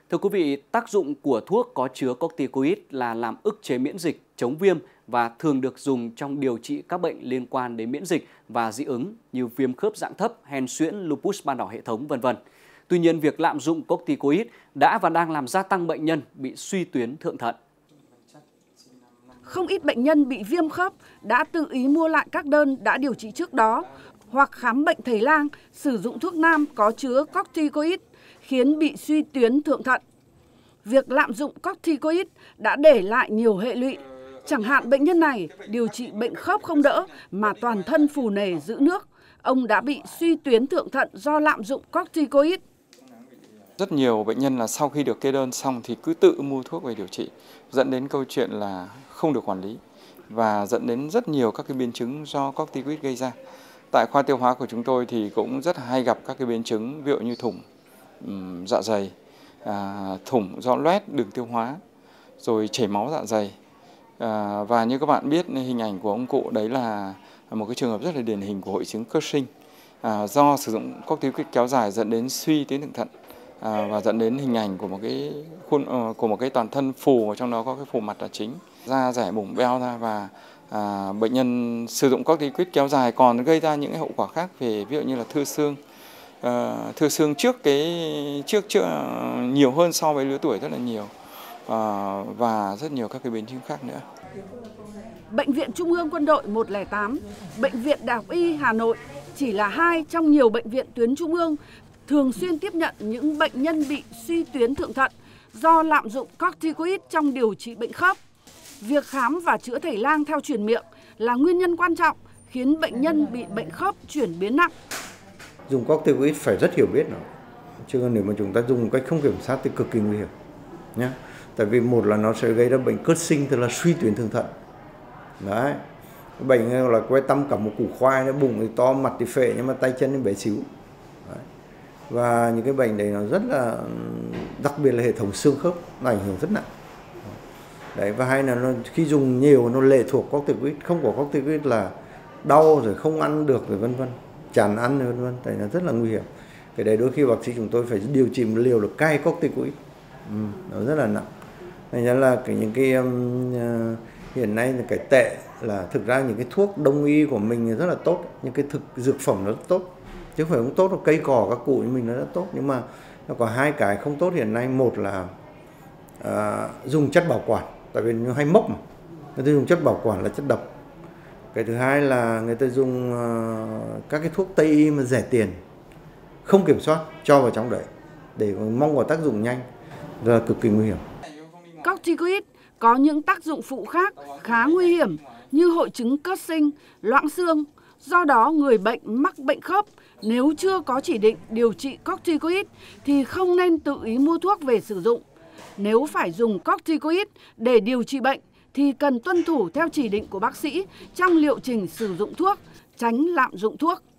Thưa quý vị, tác dụng của thuốc có chứa corticoid là làm ức chế miễn dịch, chống viêm và thường được dùng trong điều trị các bệnh liên quan đến miễn dịch và dị ứng như viêm khớp dạng thấp, hen suyễn, lupus ban đỏ hệ thống, v.v. Tuy nhiên, việc lạm dụng corticoid đã và đang làm gia tăng bệnh nhân bị suy tuyến thượng thận. Không ít bệnh nhân bị viêm khớp đã tự ý mua lại các đơn đã điều trị trước đó hoặc khám bệnh thầy lang sử dụng thuốc nam có chứa corticoid khiến bị suy tuyến thượng thận. Việc lạm dụng corticoid đã để lại nhiều hệ lụy. Chẳng hạn bệnh nhân này điều trị bệnh khớp không đỡ mà toàn thân phù nề giữ nước. Ông đã bị suy tuyến thượng thận do lạm dụng corticoid. Rất nhiều bệnh nhân là sau khi được kê đơn xong thì cứ tự mua thuốc về điều trị, dẫn đến câu chuyện là không được quản lý và dẫn đến rất nhiều các cái biến chứng do corticoid gây ra. Tại khoa tiêu hóa của chúng tôi thì cũng rất hay gặp các cái biến chứng ví dụ như thủng dạ dày, thủng do loét đường tiêu hóa, rồi chảy máu dạ dày. Và như các bạn biết, hình ảnh của ông cụ đấy là một cái trường hợp rất là điển hình của hội chứng Cushing do sử dụng corticoid kéo dài dẫn đến suy tuyến thượng thận và dẫn đến hình ảnh của một cái toàn thân phù, và trong đó có cái phù mặt là chính, da rẻ bụng beo ra, và bệnh nhân sử dụng corticoid kéo dài còn gây ra những cái hậu quả khác về ví dụ như là thưa xương trước nhiều hơn so với lứa tuổi rất là nhiều, và rất nhiều các cái biến chứng khác nữa. Bệnh viện Trung ương Quân đội 108, Bệnh viện Đại học Y Hà Nội chỉ là hai trong nhiều bệnh viện tuyến trung ương thường xuyên tiếp nhận những bệnh nhân bị suy tuyến thượng thận do lạm dụng corticoid trong điều trị bệnh khớp. Việc khám và chữa thầy lang theo truyền miệng là nguyên nhân quan trọng khiến bệnh nhân bị bệnh khớp chuyển biến nặng. Dùng corticoid phải rất hiểu biết nó, chứ nếu mà chúng ta dùng một cách không kiểm soát thì cực kỳ nguy hiểm nhé. Tại vì một là nó sẽ gây ra bệnh Cushing, tức là suy tuyến thượng thận. Đấy, bệnh là quay tăm cả một củ khoai, nó bụng thì to, mặt thì phệ nhưng mà tay chân thì bé xíu. Đấy. Và những cái bệnh đấy nó rất là, đặc biệt là hệ thống xương khớp nó ảnh hưởng rất nặng. Đấy, và hay là khi dùng nhiều nó lệ thuộc corticoid, không có corticoid là đau rồi không ăn được rồi vân vân, chán ăn rồi vân vân, tại nó rất là nguy hiểm. Cái đấy đôi khi bác sĩ chúng tôi phải điều trị một liều là cai corticoid, nó rất là nặng. Nên là hiện nay là cái tệ là thực ra những cái thuốc đông y của mình rất là tốt, những cái dược phẩm nó rất tốt, chứ không phải không tốt, cây cỏ các cụ như mình nó rất tốt, nhưng mà nó có hai cái không tốt hiện nay. Một là dùng chất bảo quản, tại vì nó hay mốc mà, người ta dùng chất bảo quản là chất độc. Cái thứ hai là người ta dùng các cái thuốc Tây y mà rẻ tiền, không kiểm soát cho vào trong đấy để mong có tác dụng nhanh, là cực kỳ nguy hiểm. Corticoid có những tác dụng phụ khác khá nguy hiểm như hội chứng Cushing, loãng xương. Do đó, người bệnh mắc bệnh khớp nếu chưa có chỉ định điều trị corticoid thì không nên tự ý mua thuốc về sử dụng. Nếu phải dùng corticoid để điều trị bệnh thì cần tuân thủ theo chỉ định của bác sĩ trong liệu trình sử dụng thuốc, tránh lạm dụng thuốc.